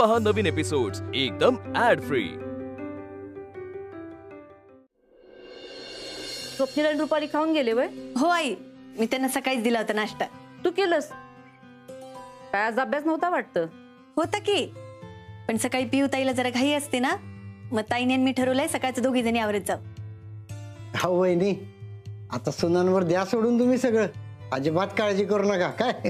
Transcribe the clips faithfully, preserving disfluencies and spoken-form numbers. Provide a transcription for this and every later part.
पहा नवीन एपिसोड्स एकदम ऍड फ्री। स्वप्नील आणि रुपाली खाऊन गेले वय? हो आई, मी त्यांना सकाळीच दिला होता नाश्ता। तू केलंस काय? आज अभ्यास नव्हता वाटतं? होता की, पण सकाळी पिऊ ताईला जरा घाई असते ना, मग ताईने मी ठरवलंय सकाळचं दोघी जणी आवरत जाऊ। हो वहिनी, आता सुनांवर द्या सोडून तुम्ही सगळं, अजिबात काळजी करू नका काय।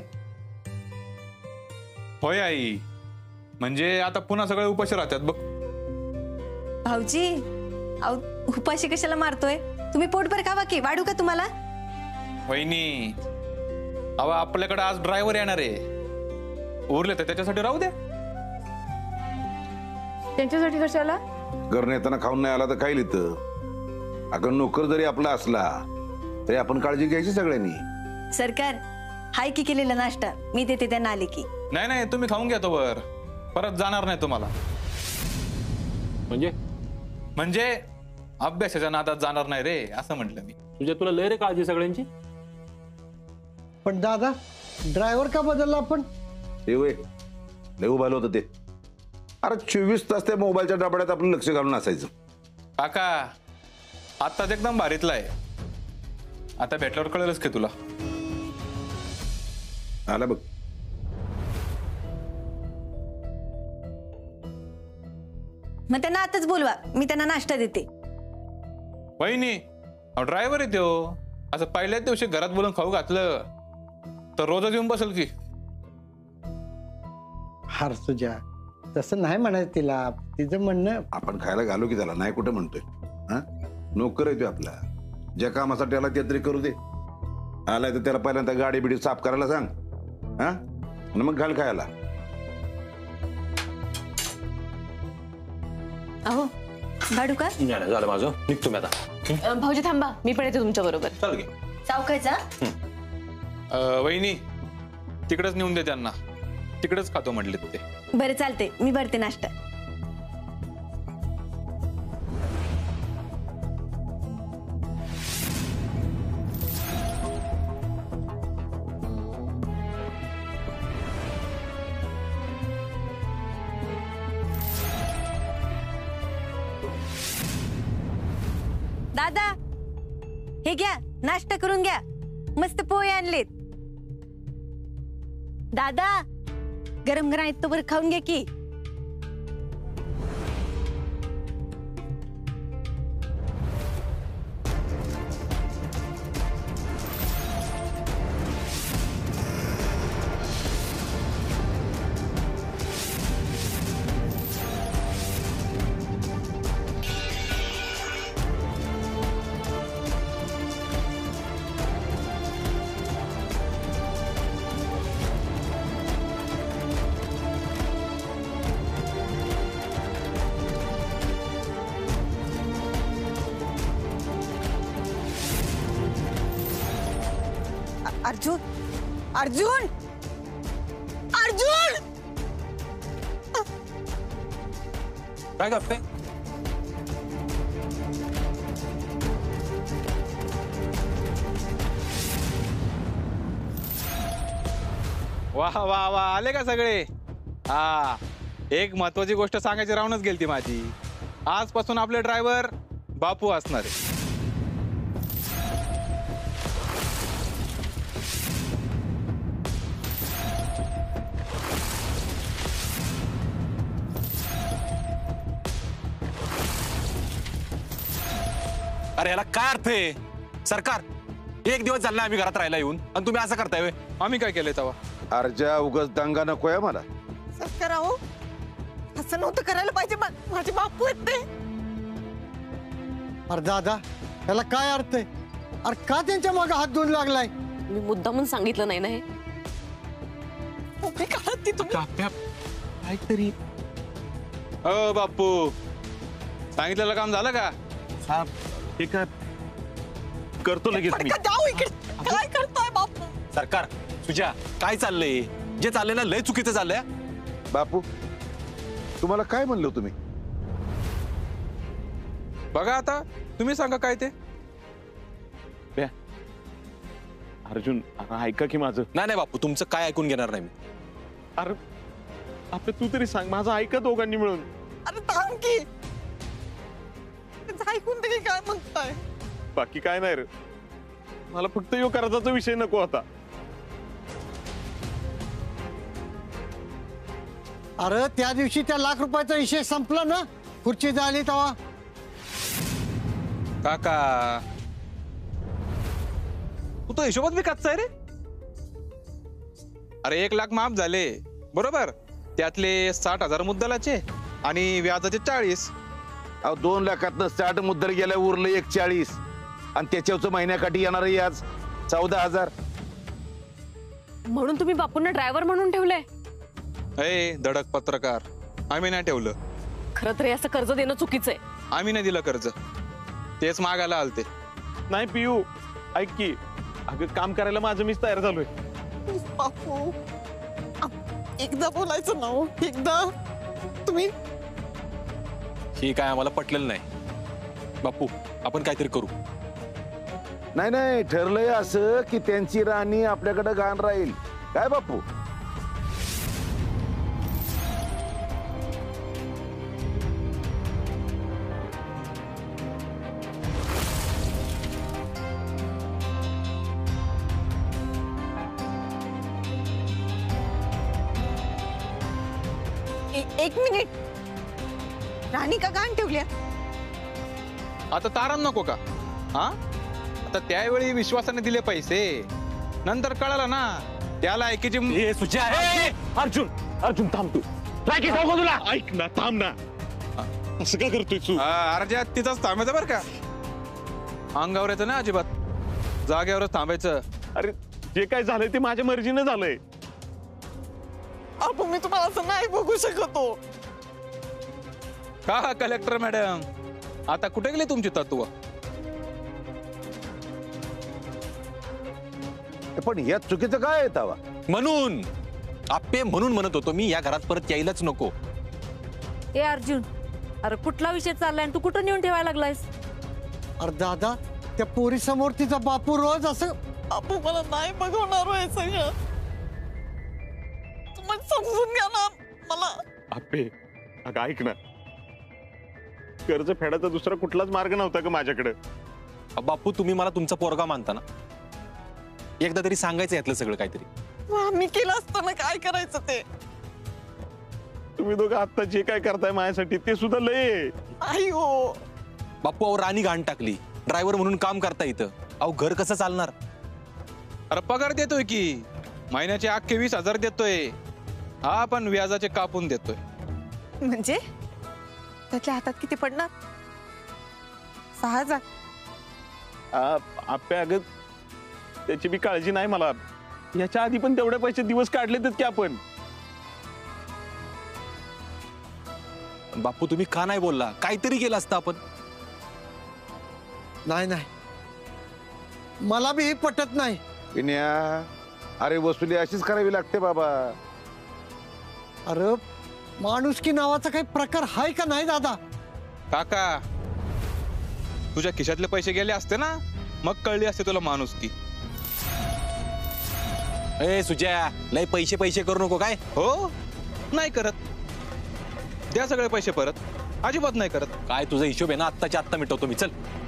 होय आई, म्हणजे आता पुन्हा सगळे उपाशी राहतात बघ। भाऊजी, अहो उपाशी कशाला मारतोय? तुम्ही पोटभर खावा की, वाढू का तुम्हाला? वहिनी, अहो आपल्याकडे आज ड्रायव्हर येणार आहे, उरले तर त्याच्यासाठी राहू द्या। त्यांच्यासाठी कशाला? घर नेताना खाऊन नाही आला तर काय लिहितं? अगं नोकर जरी आपला असला तरी आपण काळजी घ्यायची सगळ्यांनी। सरकार, हाय की केलेला नाश्ता मी देते त्यांना आले की। नाही नाही, तुम्ही खाऊन घ्या तोवर, परत जाणार नाही तुम्हाला। म्हणजे म्हणजे अभ्यासाच्या नादात जाणार नाही रे, असं म्हटलं मी। तुझ्या तुला लय रे काळजी सगळ्यांची। पण दादा, ड्रायव्हर का बदलला आपण? ते वय लय उभालं होतं ते। अरे चोवीस तास त्या मोबाईलच्या डबड्यात आपलं लक्ष घालून असायचं। काका, आत्ताच एकदम भारीतला आहे, आता भेटल्यावर कळेलच की तुला। आला बघ। मग त्यांना आताच बोलवा, मी त्यांना नाश्ता देते। वहिनी, ड्रायव्हर आहे त्यो, असं पहिल्याच दिवशी घरात बोलून खाऊ घातलं तर रोजच येऊन बसेल की। हार तुझ्या, तसं नाही म्हणायचं तिला, तिचं म्हणणं आपण खायला घालू की त्याला, नाही कुठे म्हणतोय। हा, नोकर आहे तो आपला, ज्या कामासाठी आला ते तरी करू दे। आलाय तर त्याला पहिल्यांदा गाडी बिडी साफ करायला सांग, हा, आणि मग घाल खायला। अहो भाडू का? नाही झालं माझं, निघतो मी आता। भाऊजी थांबा, मी पण येते तुमच्या बरोबर। चल घे। सावकायचा? वहिनी, तिकडेच नेऊन दे त्यांना, तिकडेच खातो म्हटले ते। बरं चालते, मी भरते नाश्ता। दादा, हे घ्या, नाश्ता करून घ्या, मस्त पोहे आणलेत। दादा, गरम गरम आहेत तोवर खाऊन घ्या की। अर्जुन, अर्जुन, अर्जुन! काय करते? वाह वाह वाह, आले का सगळे? हा, एक महत्वाची गोष्ट सांगायची राहूनच गेलती माझी। आजपासून आपले ड्रायव्हर बापू असणार आहे। अरे याला काय अर्थ आहे? सरकार, एक दिवस झाला आम्ही घरात राहायला येऊन आणि तुम्ही असं करताय? आम्ही काय केलंय तेव्हा? अर्जा उगाच दंगा नकोय मला। सरकार, अहो असं नव्हतं करायला पाहिजे, माझे बापू आहेत ते। अरे दादा, त्याला काय अर्थ आहे? अरे का त्यांच्या मागे हात धुवून लागलाय? मी मुद्दामून सांगितलं नाही ना हे। काहीतरी अ बापू, सांगितलेलं काम झालं का? ठीक आहे, करतो लगेच मी। काय करताय बापू? सरकार, तुझ्या काय चाललंय? जे चाललंय ना लय चुकीचं चाललंय। बापू, तुम्हाला काय म्हणलं तुम्ही? बघा आता, तुम्ही सांगा काय ते। अर्जुन, ऐका की माझं। नाही नाही बापू, तुमचं काय ऐकून घेणार नाही मी। अरे आपलं तू तरी सांग, माझं ऐका दोघांनी मिळून. अरे थांब की, ऐकून तरी काय म्हणताय? बाकी काय नाही रे, मला फक्त यो कर्जाचा विषय नको होता. अरे त्या दिवशी त्या लाख रुपयाचा विषय संपला ना, खुर्ची झाली तेव्हा. काका तू तो हिशोबात बी कच्चा आहे रे. अरे एक लाख माफ झाले बरोबर, त्यातले साठ हजार मुद्दलाचे आणि व्याजाचे चाळीस. अहो दोन लाखात साठ मुद्दल गेल्या उरलं एक चाळीस, आणि त्याच्यावरच महिन्याकाठी येणार याज चौदा हजार. म्हणून तुम्ही बापूंना ड्रायव्हर म्हणून ठेवलंय? ए धडक पत्रकार, आम्ही नाही ठेवलं. खरं तर हे असं कर्ज देणं चुकीचं आहे. आम्ही नाही दिलं कर्ज, तेच मागायला आलते. नाही पियू ऐक की, अगं काम करायला माझं मीच तयार झालोय. बापू एकदा बोलायचं ना हो, एकदा. तुम्ही हे काय आम्हाला पटलेलं नाही. बापू आपण काहीतरी करू. नाही नाही ठरलंय असं की त्यांची राणी आपल्याकडे घाण राहील. काय बापू? एक मिनिट, राणी का गाण ठेवल्या? आता तारण नको का? हा आता त्यावेळी विश्वासाने दिले पैसे, नंतर कळालं ना त्याला ऐकीची. ए सुच्या, ए, अर्जुन अर्जुन थांब तू. राखी सांगू तुला, ऐक ना, थांब ना. असं काय करतोय तू? अर्ध्या तिथंच थांबायचं बरं का, अंगावर येतं ना अजिबात, जागेवरच थांबायचं. अरे जे काय झालंय ते माझ्या मर्जीनं झालंय. बापू मी तुम्हाला असं नाही बघू शकतो. का कलेक्टर मॅडम, आता कुठे गेले तुमची तत्व? पण यात चुकीचं काय आहे तवा? म्हणून आप्पे म्हणून म्हणत होतो मी, या घरात परत यायलाच नको. ए अर्जुन, अरे कुठला विषय चाललाय आणि तू कुठं नेऊन ठेवायला लागलायस? अरे दादा, त्या पोरी समोर तिचा बापू रोज असं. बापू मला नाही बघवणार हे सगळं, तुम्ही समजून घ्या ना मला. आप्पे अगं ऐक ना, कर्ज फेडायचा दुसरा कुठलाच मार्ग नव्हता का माझ्याकडे? बापू तुम्ही मला तुमचा पोरगा मानता ना, एकदा तरी सांगायचं यातलं सगळं काहीतरी. आम्ही केलं असतं ना, काय करायचं ते. तुम्ही दोघं आता जे काय करताय माझ्यासाठी ते सुद्धा लय. आई हो बापू अहो राणी घाण टाकली, ड्रायव्हर म्हणून काम करता इथं. अहो घर कसं चालणार? अरे पगार देतोय की, महिन्याचे अख्खे वीस हजार देतोय. हा पण व्याजाचे कापून देतोय. म्हणजे त्याच्या हातात किती पडणार? सहा हजार. आप्पे अगं त्याची बी काळजी नाही मला. याच्या आधी पण तेवढे पैसे दिवस काढलेत की आपण. बापू तुम्ही का नाही बोलला? काहीतरी केलं असतं आपण. नाही नाही, मला बी हे पटत नाही. पिन्या, अरे वसुली अशीच करावी लागते बाबा. अरे माणुसकी नावाचा काही प्रकार आहे का नाही दादा? काका तुझ्या खिशातले पैसे गेले असते ना, मग कळली असते तुला माणुसकी. ए सुजया, लय पैसे पैसे करू नको. काय हो नाही करत, द्या सगळे पैसे परत. अजिबात नाही करत. काय तुझा हिशोब आहे ना, आत्ताच्या आत्ता मिटवतो मी. चल.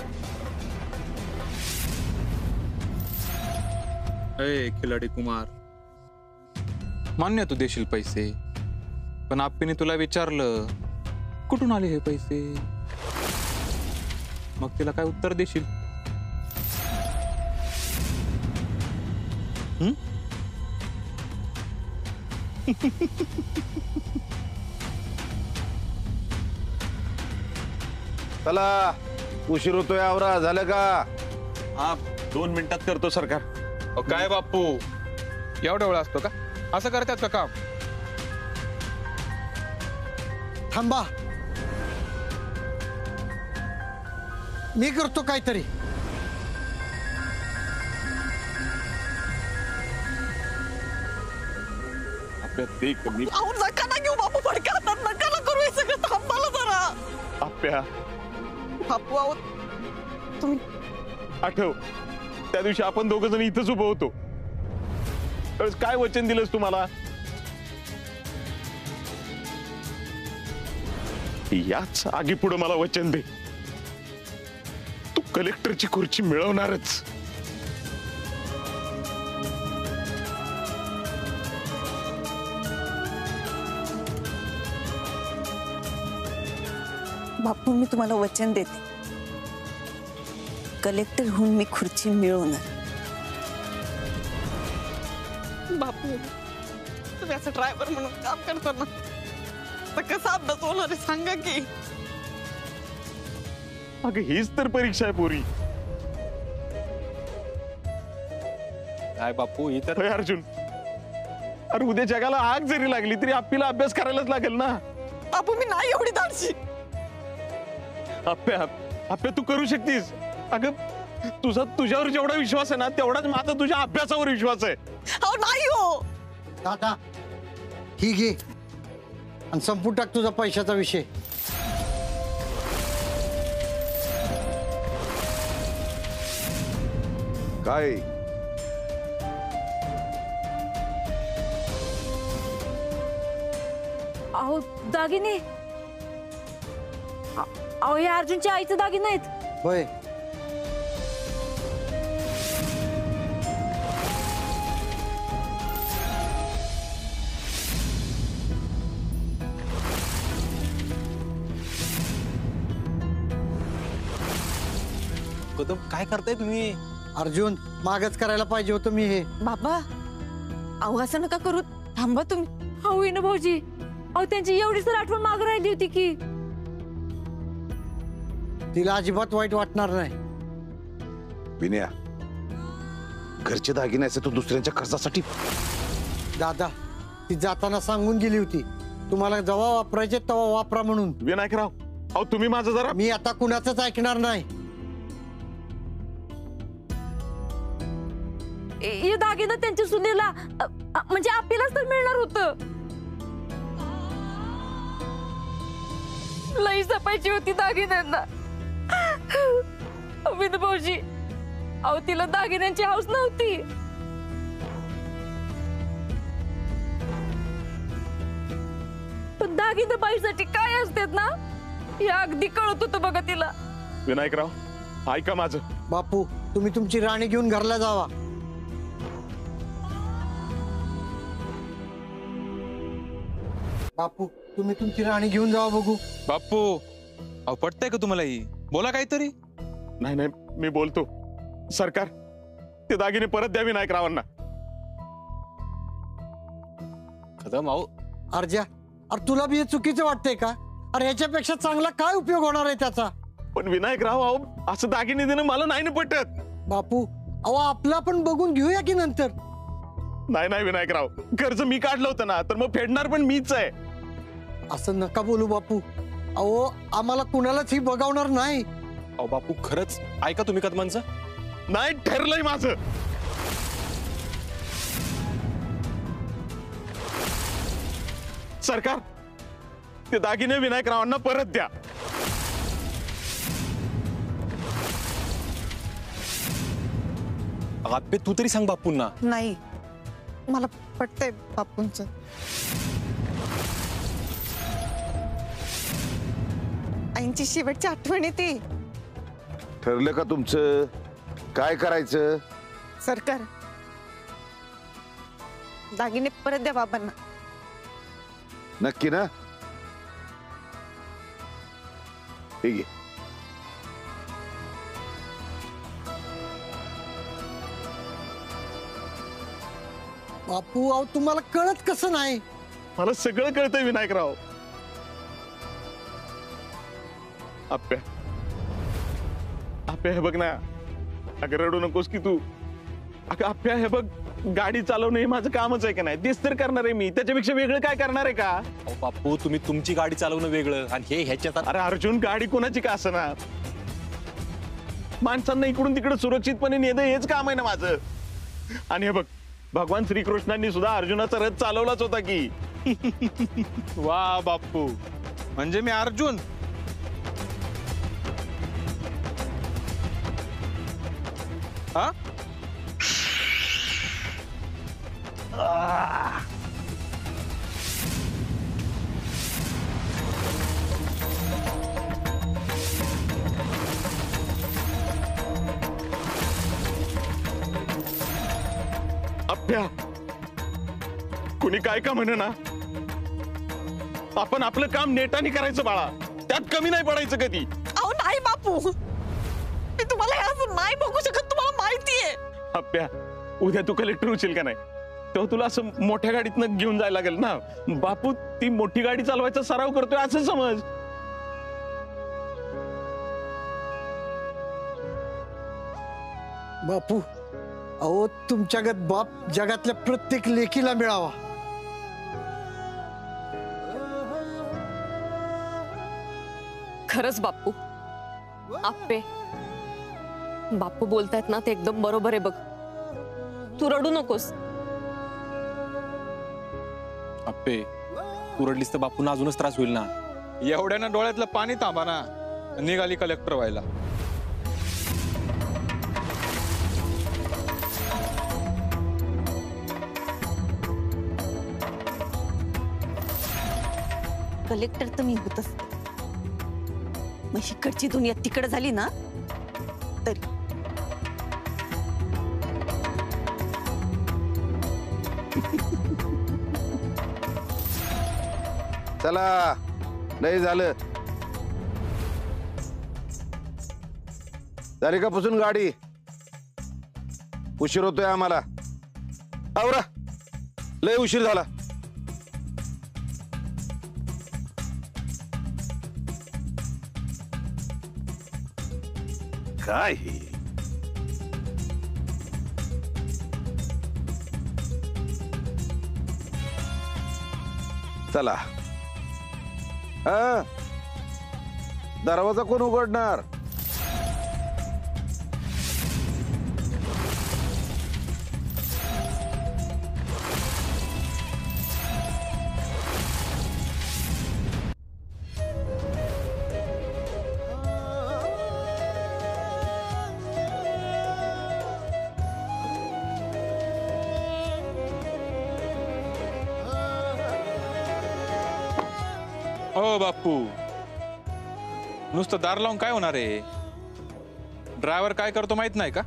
ए खिलाडी कुमार, मान्य तू देशील पैसे, पण आप्पीने तुला विचारलं कुठून आले हे पैसे, मग तिला काय उत्तर देशील? हम्म? चला उशीर होतोय, आवरा. झालं का? हा दोन मिनिटात करतो सरकार. अहो, काय बापू एवढा वेळ असतो का? असं करतात का काम? थांबा, मी करतो काहीतरी. ते कमी. अहो नका ना घेऊ बापू, पडकातात नका ना करू हे सगळं. थांबाला जरा. आप्प्या बापू अहो तुम्ही आठव, त्या दिवशी आपण दोघ जण इथंच उभं होतो. त्यावेळेस काय वचन दिलंस तुम्हाला? याच आगी पुढे मला वचन दे, तू कलेक्टरची खुर्ची मिळवणारच. बापू मी तुम्हाला वचन देते, कलेक्टर होऊन मी खुर्ची मिळवणार. बापू तुम्ही असं ड्रायव्हर म्हणून काम करताना तर कसा अभ्यास होणार आहे सांगा की. अगं हीच तर परीक्षा आहे पोरी. काय बापू ही तर होय अर्जुन, अरे उद्या जगाला आग जरी लागली तरी आपल्याला अभ्यास करायलाच लागेल ना. बापू मी नाही एवढी धाडशी. आप्या आप्या तू करू शकतीस. अगं तुझा तुझ्यावर जेवढा विश्वास आहे ना तेवढाच माझा तुझ्या अभ्यासावर विश्वास आहे. अहो नाही हो दादा ही घे आणि संपून टाक तुझा पैशाचा विषय. काय अहो दागिने, अ- अहो या अर्जुनच्या आईचे दागिने आहेत. होय कदम काय करताय तुम्ही? अर्जुन मागच करायला पाहिजे होतं मी हे. बाबा अहो असं नका करू, थांबा तुम्ही. अहो ना भाऊजी, अहो त्यांची एवढी तर आठवण माग राहिली होती की. तिला अजिबात वाईट वाटणार नाही. विनया, घरचे दागिने असे तू दुसऱ्यांच्या खर्चासाठी. दादा ती जाताना सांगून गेली होती तुम्हाला जेव्हा वापरायचे तेव्हा वापरा म्हणून. विनायकराव अहो तुम्ही माझं जरा. मी आता कुणाचंच ऐकणार नाही. हे दागिने त्यांच्या सुनेला अ- अ- म्हणजे आपल्यालाच तर मिळणार होतं. लई जपायची होती दागिन्यांना. विन भाऊजी, अहो तिला दागिन्यांची हौस नव्हती. पण दागिने बाईसाठी काय असतात ना हे अगदी कळत होतं बघा तिला. विनायकराव ऐका माझं. बापू तुम्ही तुमची राणी घेऊन घरला जावा. बापू तुम्ही तुमची राणी घेऊन जावा बघू. बाप्पू अहो पटतंय का तुम्हाला ही? बोला काहीतरी. नाही नाही मी बोलतो. सरकार ते दागिने परत द्या विनायकरावांना. कदम अहो अर्जा, अरे तुला बी हे चुकीचं वाटतंय का? अरे ह्याच्यापेक्षा चांगला काय उपयोग होणार आहे त्याचा? पण विनायकराव अहो असं दागिने देणं मला नाही ना पटत. बापू अहो आपला पण बघून घेऊया की नंतर. नाही नाही विनायकराव, कर्ज मी काढलं होतं ना तर मग फेडणार पण मीच आहे. असं नका बोलू बापू. अहो आम्हाला कुणालाच ही बघावणार नाही. अहो बापू खरंच ऐका तुम्ही कदमांचं. नाही ठरलंय माझं. सरकार ते दागिने विनायकरावांना परत द्या. आप्पे तू तरी सांग बापूंना. नाही मला पटतंय बापूंच. आईंची शेवटची आठवण येते. ठरलं का तुमचं काय करायचं? सरकार दागिने परत द्या बाबांना. नक्की ना? ठीक आहे. बापू अहो तुम्हाला कळत कसं नाही? मला सगळं कळतंय विनायकराव. आप्या आप्या हे बघ ना, अगं रडू नकोस की तू. अगं आप्या हे बघ, गाडी चालवणं हे माझं कामच आहे का नाही? तेच तर करणार आहे मी. त्याच्यापेक्षा वेगळं काय करणार आहे का? अहो बापू तुम्ही तुमची गाडी चालवणं वेगळं आणि हे ह्याच्यात. अरे अर्जुन गाडी कोणाची का असणार? माणसांना इकडून तिकडे सुरक्षितपणे नेणं हेच काम आहे ना माझं. आणि हे बघ भगवान श्रीकृष्णांनी सुद्धा अर्जुनाचा रथ चालवलाच होता की. वा बाप्पू, म्हणजे मी अर्जुन. हा आप्या, कुणी काय का म्हणे ना, आपण आपलं काम नेटाने करायचं बाळा, त्यात कमी नाही पडायचं कधी. अहो नाही बापू, मी तुम्हाला हे असं नाही बघू शकत, तुम्हाला माहितीये. आप्या, उद्या तू कलेक्टर होशील का नाही, तेव्हा तुला असं मोठ्या गाडीतनं घेऊन जायला लागेल ना. बापू ती मोठी गाडी चालवायचा सराव करतोय असं समज. बापू, अहो तुमच्यागत बाप जगातल्या प्रत्येक लेकीला मिळावा. खरंच बापू, आप्पे, बापू बोलतायत ना ते एकदम बरोबर आहे बघ. तू रडू नकोस. आप्पे, तू रडलीस तर बापूंना अजूनच त्रास होईल ना. एवढ्यानं डोळ्यातलं पाणी थांबा ना, निघाली कलेक्टर व्हायला. कलेक्टर तर मी होतच, मग इकडची दुनिया तिकडे झाली ना तरी. चला, नाही झालं. झाली का पुसून गाडी? उशीर होतोय आम्हाला. आवरा, लय उशीर झाला. काय हे? चला, हा, दरवाजा कोण उघडणार? हो बापू, नुसतं दार लावून काय होणार आहे? ड्रायव्हर काय करतो माहित नाही का?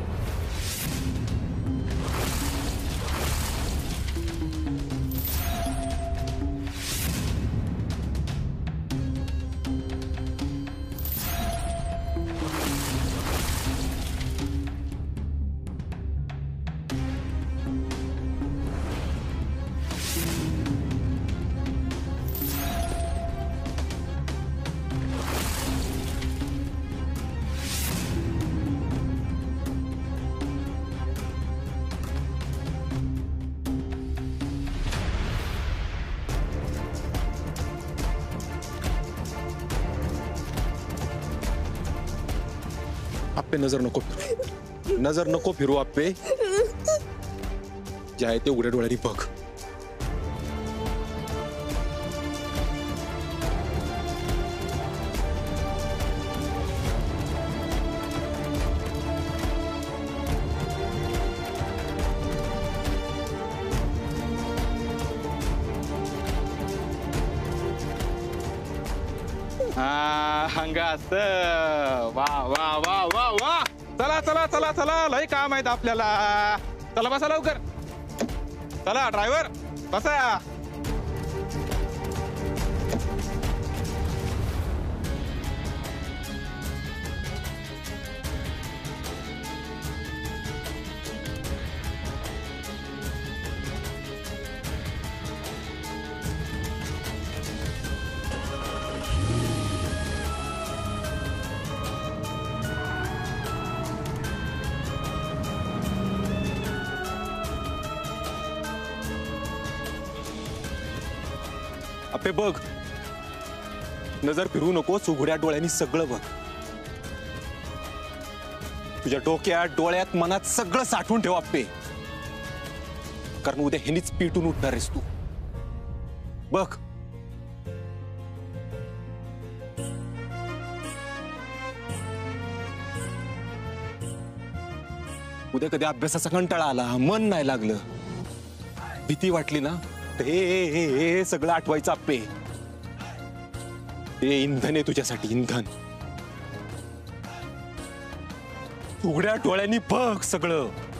आप्पे, नजर नको फिरू, नजर नको फिरू आप्पे. जे आहे ते उघड्या डोळ्यांनी बघ. हा, हंगास. वा वा वा वा वा. चला चला चला चला, लय काम आहेत आपल्याला. चला बसा लवकर. चला ड्रायव्हर बसा. आप्पे बघ, नजर फिरू नकोस, उघड्या डोळ्यांनी सगळं बघ. तुझ्या डोक्यात, डोळ्यात, मनात सगळं साठवून ठेव आप्पे, कारण उद्या ह्यानीच पिटून उठणार आहेस तू. बघ, उद्या कधी अभ्यासाचा कंटाळा आला, मन नाही लागलं, भीती वाटली ना, हे हे हे सगळं आठवायचं आप्पे. ते इंधन आहे तुझ्यासाठी, इंधन. उघड्या डोळ्यांनी बघ सगळं.